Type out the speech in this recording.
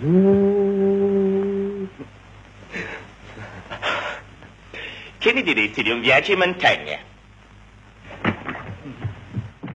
Che ne diresti di un viaggio in montagna?